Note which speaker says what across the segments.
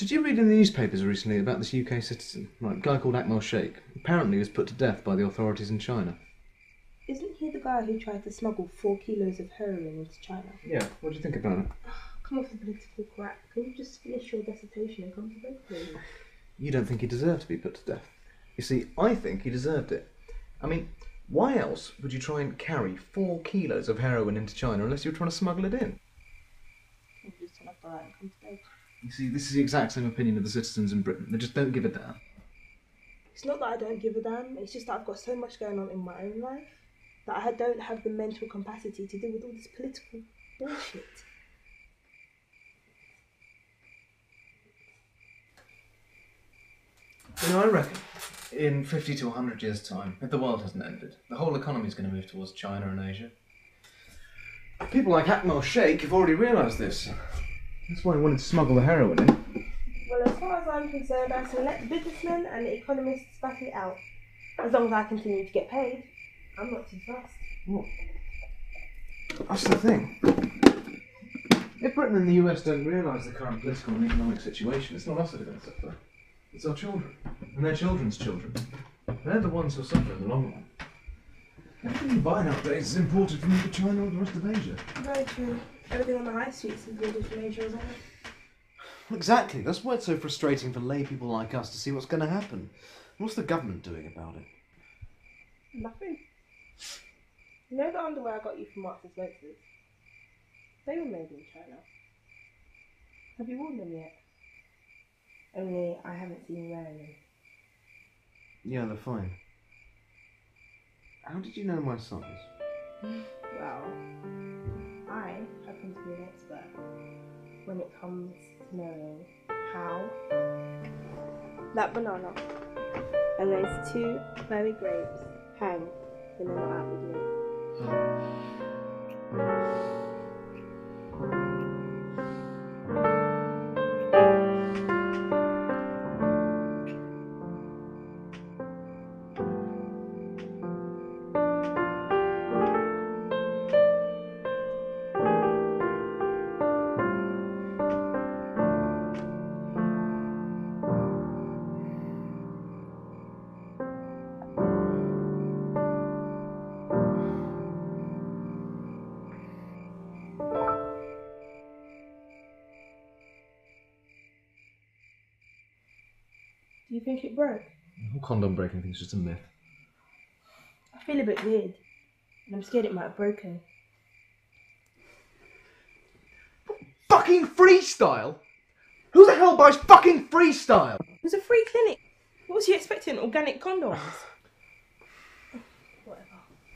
Speaker 1: Did you read in the newspapers recently about this UK citizen, a guy called Amelia Parillon? Apparently he was put to death by the authorities in China.
Speaker 2: Isn't he the guy who tried to smuggle 4 kilos of heroin into China?
Speaker 1: Yeah, what do you think about it?
Speaker 2: Come off the political crap. Can you just finish your dissertation and come to bed, please?
Speaker 1: You don't think he deserved to be put to death? You see, I think he deserved it. I mean, why else would you try and carry 4 kilos of heroin into China unless you were trying to smuggle it in?
Speaker 2: You just turn off the light and come to bed.
Speaker 1: You see, this is the exact same opinion of the citizens in Britain. They just don't give a damn.
Speaker 2: It's not that I don't give a damn, it's just that I've got so much going on in my own life that I don't have the mental capacity to deal with all this political bullshit.
Speaker 1: You know, I reckon in 50 to 100 years' time, if the world hasn't ended, the whole economy is going to move towards China and Asia. People like Amelia Parillon have already realised this. That's why he wanted to smuggle the heroin in.
Speaker 2: Well, as far as I'm concerned, I can let the businessmen and the economists battle it out. As long as I continue to get paid, I'm not too fussed.
Speaker 1: What? That's the thing. If Britain and the US don't realise the current political and economic situation, it's not us that are going to suffer. It's our children. And their children's children. They're the ones who'll suffer in the long run. Everything you buy nowadays is imported from either China or the rest of Asia.
Speaker 2: Very true. Everything on the high streets is imported from Asia, isn't it?
Speaker 1: Exactly. That's why it's so frustrating for lay people like us to see what's going to happen. What's the government doing about it?
Speaker 2: Nothing. You know the underwear I got you from Marks and Spencer's? They were made in China. Have you worn them yet? Only I haven't seen you wearing them.
Speaker 1: Yeah, they're fine. How did you know my size?
Speaker 2: Well, I happen to be an expert when it comes to knowing how that banana and those 2 furry grapes hang when they're not out with me. Do you think it broke?
Speaker 1: The whole condom breaking thing's just a myth.
Speaker 2: I feel a bit weird, and I'm scared it might have broken.
Speaker 1: Fucking freestyle? Who the hell buys fucking freestyle?
Speaker 2: It was a free clinic. What was you expecting? Organic condoms? Whatever.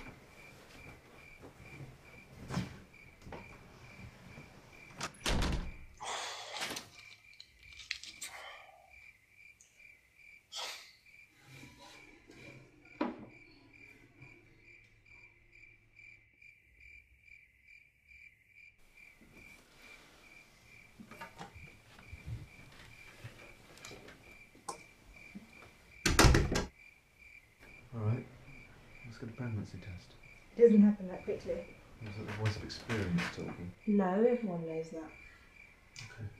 Speaker 1: Alright, let's get a pregnancy test.
Speaker 2: It doesn't happen that quickly.
Speaker 1: Is that the voice of experience talking?
Speaker 2: No, everyone knows that.
Speaker 1: Okay.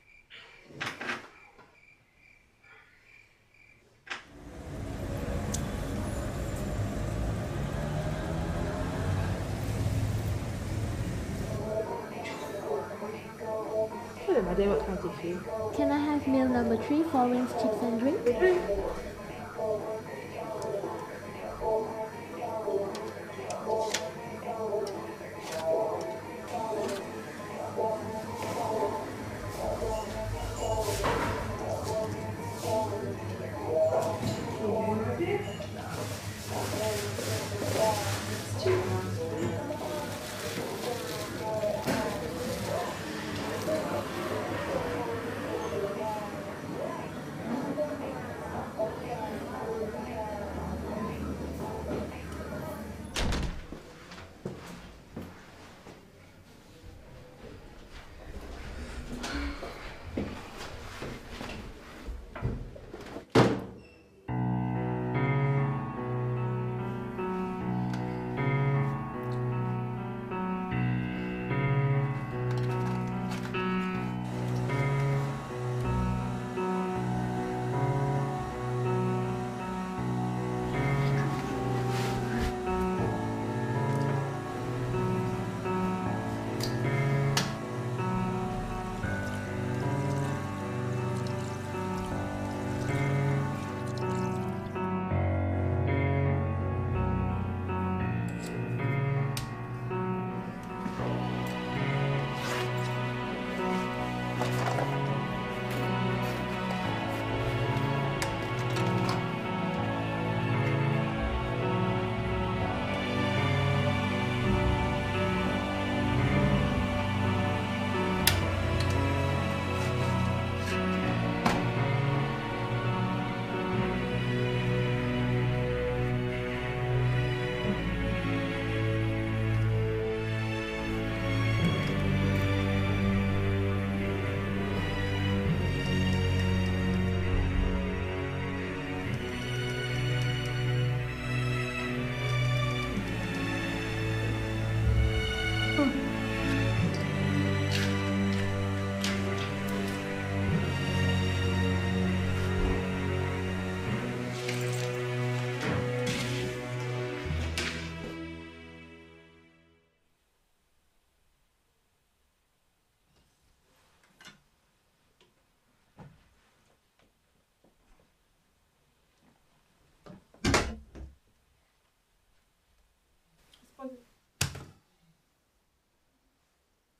Speaker 2: Hello, my dear, what can I do for you?
Speaker 3: Can I have meal number 3, 4 wings, chips and drink?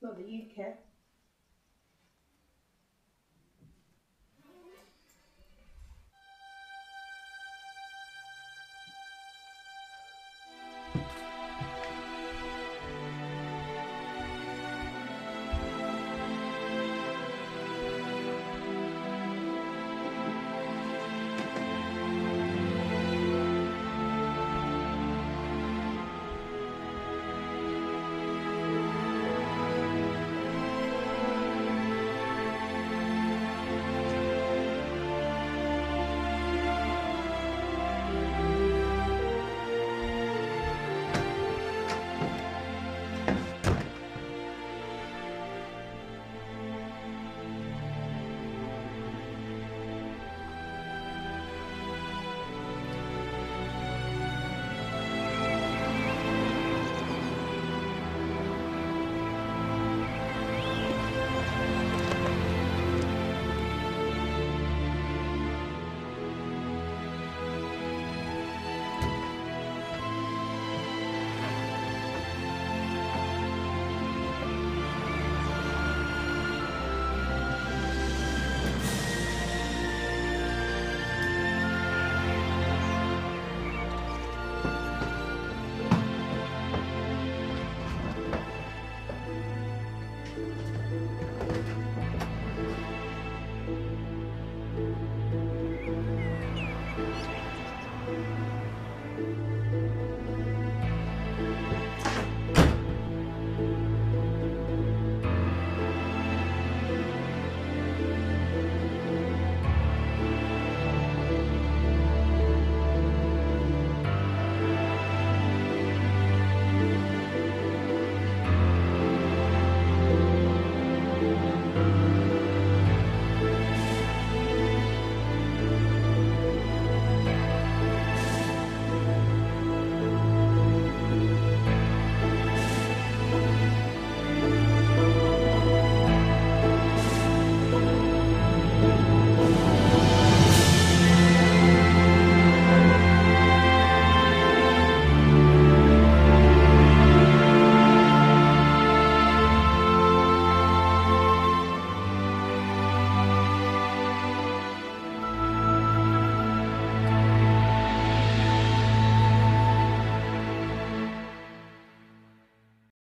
Speaker 2: Not that you'd care.